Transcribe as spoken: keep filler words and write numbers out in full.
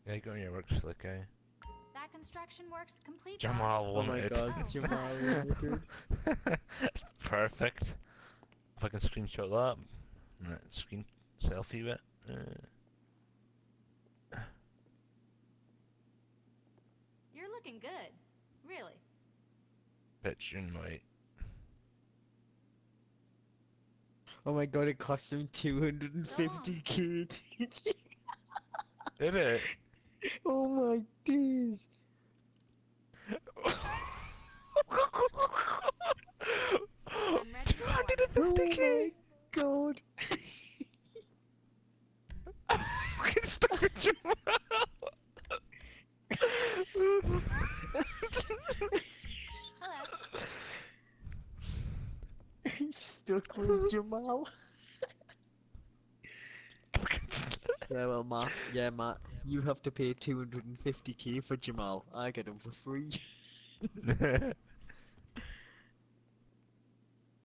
Yeah, go on your work, slick guy. That construction work's complete, Jamal boss. Oh my wanted. god, Oh. Jamal Limited. Perfect. If I can screenshot that. Right, screen selfie bit. Uh, You're looking good. Really. picture in white. Oh my god, it cost him two hundred fifty K. Did it? Oh my days. I'm ready to go on this. Oh two hundred fifty K! my god. I'm fucking stuck with Jamal! Hello. He's stuck with Jamal. Yeah, well, Matt. Yeah, Matt. You have to pay two hundred fifty K for Jamal. I get him for free.